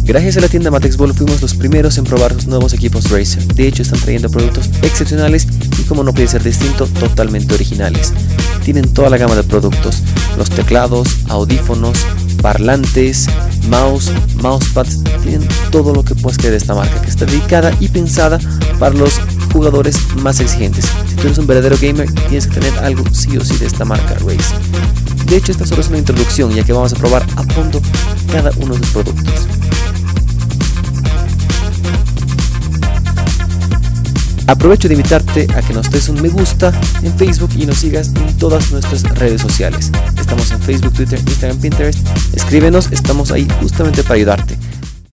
Gracias a la tienda Matexball fuimos los primeros en probar los nuevos equipos Razer. De hecho están trayendo productos excepcionales y, como no puede ser distinto, totalmente originales. Tienen toda la gama de productos, los teclados, audífonos, parlantes, mouse, mousepads, tienen todo lo que puedes creer de esta marca, que está dedicada y pensada para los jugadores más exigentes. Si tú eres un verdadero gamer, tienes que tener algo sí o sí de esta marca Razer. De hecho, esta solo es una introducción, ya que vamos a probar a fondo cada uno de los productos. Aprovecho de invitarte a que nos des un me gusta en Facebook y nos sigas en todas nuestras redes sociales. Estamos en Facebook, Twitter, Instagram, Pinterest. Escríbenos, estamos ahí justamente para ayudarte.